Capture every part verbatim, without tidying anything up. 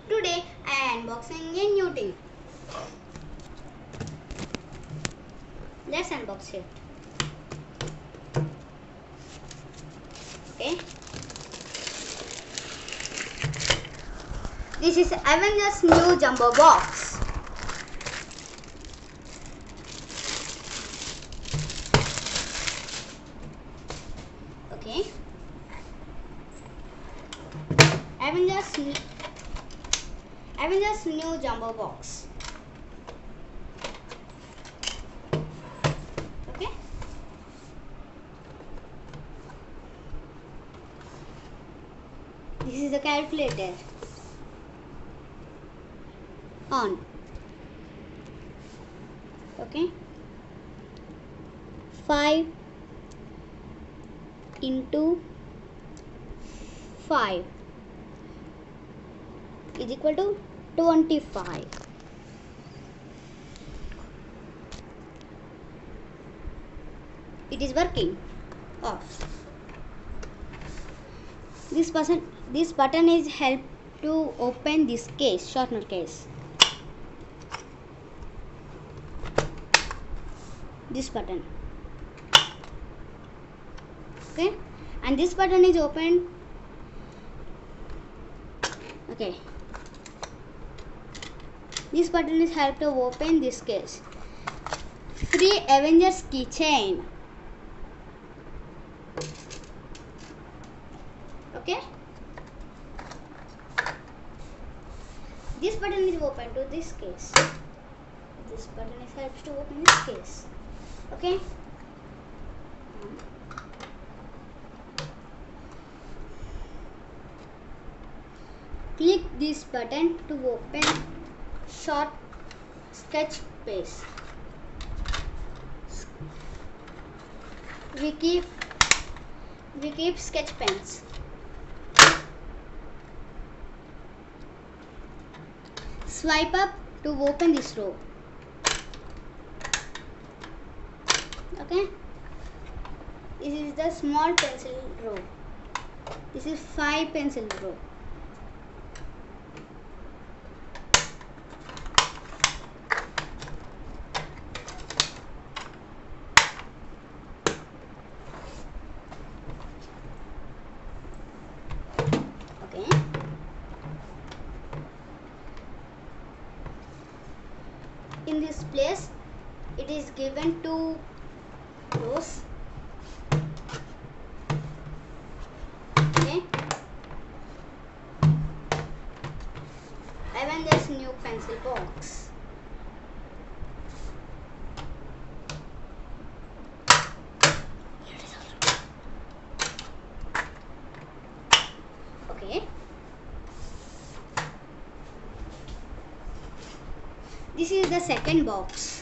Today I am unboxing a new thing. Let's unbox it. Okay. This is Avengers new jumbo box. Okay. Avengers new, Avengers new jumbo box. Okay. This is the calculator. On. Okay. five into five is equal to twenty-five. It is working. Off. This button, this button is help to open this case, shortener case. This button. Okay, and this button is open. Okay, this button is help to open this case. Free Avengers keychain. Okay, this button is open to this case. This button is helps to open this case. Okay. Click this button to open short sketch page. We keep we keep sketch pens. Swipe up to open this row. Okay. This is the small pencil row. This is five pencil row. Okay. In this place, it is given two rows. Okay. Avengers new pencil box. Okay. This is the second box.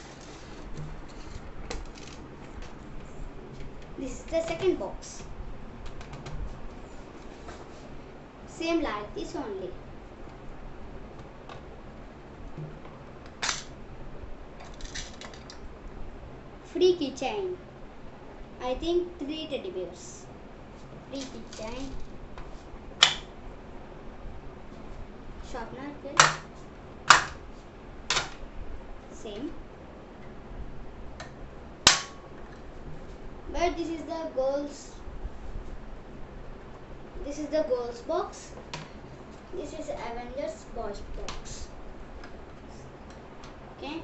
This is the second box. Same like this only. Free keychain. I think three teddy bears. Free keychain. Sharpener pen. Same. But this is the goals. This is the goals box. This is Avengers box box. Okay.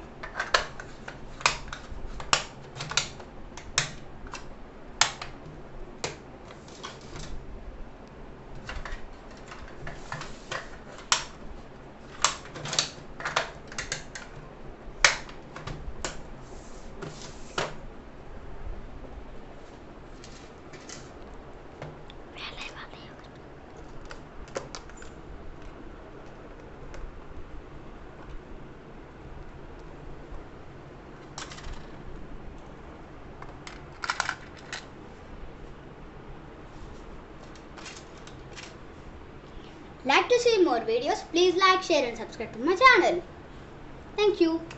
Like to see more videos, please like, share and subscribe to my channel. Thank you.